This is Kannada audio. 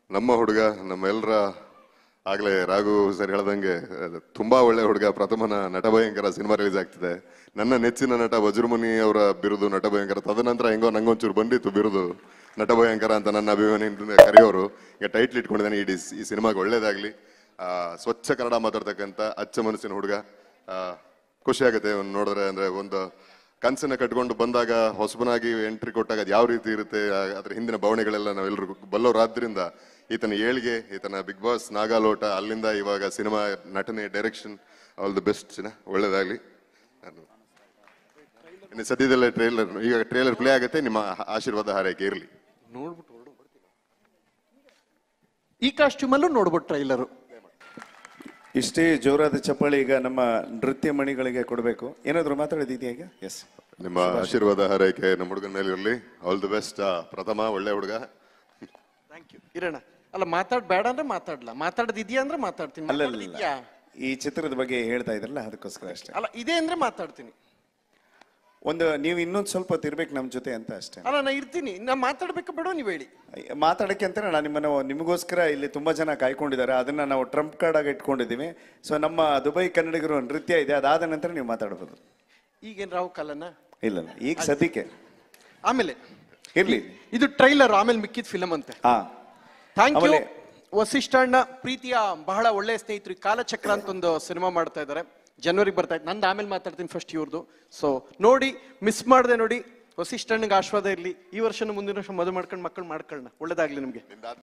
ನಮ್ಮ ಹುಡುಗ ನಮ್ಮೆಲ್ಲರ ಆಗ್ಲೇ ರಾಘು ಸರ್ ಹೇಳ್ದಂಗೆ ತುಂಬಾ ಒಳ್ಳೆ ಹುಡುಗ. ಪ್ರಥಮನ ನಟಭಯಂಕರ ಸಿನಿಮಾ ರಿಲೀಸ್ ಆಗ್ತಿದೆ. ನನ್ನ ನೆಚ್ಚಿನ ನಟ ವಜ್ರಮುನಿ ಅವರ ಬಿರುದು ನಟಭಯಂಕರ. ತದನಂತರ ಹೆಂಗೋ ನಂಗೊಂಚೂರು ಬಂದಿತ್ತು ಬಿರುದು ನಟಭಯಂಕರ ಅಂತ ನನ್ನ ಅಭಿಮಾನಿಯಿಂದ ಕರೆಯೋರು. ಈಗ ಟೈಟ್ಲ್ ಇಟ್ಕೊಂಡಿದ್ದಾನೆ. ಈ ಸಿನಿಮಾಗೆ ಒಳ್ಳೇದಾಗ್ಲಿ. ಸ್ವಚ್ಛ ಕನ್ನಡ ಮಾತಾಡ್ತಕ್ಕಂಥ ಅಚ್ಚ ಮನಸ್ಸಿನ ಹುಡುಗ. ಖುಷಿ ಆಗುತ್ತೆ ನೋಡಿದ್ರೆ. ಅಂದ್ರೆ ಒಂದು ಕನಸನ್ನ ಕಟ್ಕೊಂಡು ಬಂದಾಗ ಹೊಸಬನಾಗಿ ಎಂಟ್ರಿ ಕೊಟ್ಟಾಗ ಅದು ಯಾವ ರೀತಿ ಇರುತ್ತೆ, ಅದ್ರ ಹಿಂದಿನ ಭಾವನೆಗಳೆಲ್ಲ ನಾವೆಲ್ಲರಿಗೂ ಬಲ್ಲವರಾದ್ರಿಂದ ಈತನ ಏಳಿಗೆ, ಈತನ ಬಿಗ್ ಬಾಸ್ ನಾಗಾಲೋಟ, ಅಲ್ಲಿಂದ ಇವಾಗ ಸಿನಿಮಾ ನಟನೆ, ಡೈರೆಕ್ಷನ್, ಆಲ್ ದಿ ಬೆಸ್ಟ್. ಒಳ್ಳೇದಾಗ್ಲಿ. ಇನ್ನು ಸದ್ಯದಲ್ಲೇ ಈಗ ಟ್ರೇಲರ್ ಪ್ಲೇ ಆಗುತ್ತೆ. ನಿಮ್ಮ ಆಶೀರ್ವಾದ ಹಾರೈಕೆ ಇರಲಿ. ನೋಡ್ಬಿಟ್ಟು ಈ ಕಾಸ್ಟ್ಯೂಮಲ್ಲೂ ನೋಡ್ಬಿಟ್ಟು ಟ್ರೈಲರು. ಇಷ್ಟೇ ಜೋರಾದ ಚಪ್ಪಾಳಿ ಈಗ ನಮ್ಮ ನೃತ್ಯ ಮಣಿಗಳಿಗೆ ಕೊಡಬೇಕು. ಏನಾದ್ರು ಮಾತಾಡೋದಿದೆಯಾ ಈಗ? ಎಸ್, ನಿಮ್ಮ ಆಶೀರ್ವಾದ ಹಾರೈಕೆ ನಮ್ಮ ಹುಡುಗನ ಮೇಲೆ ಇರಲಿ. All the best. ಪ್ರಥಮ ಒಳ್ಳೆ ಹುಡುಗ. Thank you. ಇರೋಣ. ಅಲ್ಲ, ಮಾತಾಡ್ಬೇಡ ಅಂದ್ರೆ ಮಾತಾಡ್ಲಾ, ಮಾತಾಡೋದಿದ್ಯಾ ಅಂದ್ರೆ ಮಾತಾಡ್ತೀನಿ. ಅಲ್ಲ, ಈ ಚಿತ್ರದ ಬಗ್ಗೆ ಹೇಳ್ತಾ ಇದ್ರಲ್ಲ ಅದಕ್ಕೋಸ್ಕರ ಅಷ್ಟೇ. ಅಲ್ಲ, ಇದೆ ಅಂದ್ರೆ ಮಾತಾಡ್ತೀನಿ. ನೀವು ಇನ್ನೊಂದು ಸ್ವಲ್ಪ ತಿರ್ಬೇಕು ನಮ್ಮ ಜೊತೆ ಅಂತ ಅಷ್ಟೇ. ಅಲ್ಲ, ನಾ ಇರ್ತೀನಿ. ನಾ ಮಾತಾಡ್ಬೇಕು ಬೇಡ ನೀವು ಹೇಳಿ. ಮಾತಾಡಕ್ಕೆ ಅಂತ ನಾನು ನಿಮಗೋಸ್ಕರ ಇಲ್ಲಿ ತುಂಬಾ ಜನ ಕಾಯ್ಕೊಂಡಿದ್ದಾರೆ. ಅದನ್ನ ನಾವು ಟ್ರಂಪ್ ಕಾರ್ಡ್ ಆಗಿ ಇಟ್ಕೊಂಡಿದ್ದೀವಿ. ಸೊ ನಮ್ಮ ದುಬೈ ಕನ್ನಡಿಗರು ನೃತ್ಯ ಇದೆ, ಅದಾದ ನಂತರ ನೀವು ಮಾತಾಡಬಹುದು. ಈಗೇನ್ ರಾವ್ ಕಾಲನ? ಇಲ್ಲ, ಈಗ ಸದ್ಯಕ್ಕೆ ಆಮೇಲೆ ಇರ್ಲಿ. ಇದು ಟ್ರೈಲರ್, ಆಮೇಲೆ ಮಿಕ್ಕಿದ ಫಿಲಮ್ ಅಂತೆ. Thank you. ವಸಿಷ್ಠಣ್ಣ ಪ್ರೀತಿಯ ಬಹಳ ಒಳ್ಳೆಯ ಸ್ನೇಹಿತರು ಕಾಲಚಕ್ರ ಅಂತ ಒಂದು ಸಿನಿಮಾ ಮಾಡ್ತಾ ಇದ್ದಾರೆ. ಜನವರಿಗೆ ಬರ್ತಾ ಇತ್ತು. ನಂದು ಆಮೇಲೆ ಮಾತಾಡ್ತೀನಿ ಫಸ್ಟ್ ಇವ್ರದ್ದು. ಸೊ ನೋಡಿ, ಮಿಸ್ ಮಾಡದೆ ನೋಡಿ. ವಸಿಷ್ಠಣ್ಣಗೆ ಆಶೀರ್ವಾದ ಇರಲಿ. ಈ ವರ್ಷನ ಮುಂದಿನ ವರ್ಷ ಮದುವೆ ಮಾಡ್ಕೊಂಡು ಮಕ್ಕಳು ಮಾಡ್ಕೊಳ್ಳೋಣ. ಒಳ್ಳೇದಾಗ್ಲಿ ನಿಮಗೆ.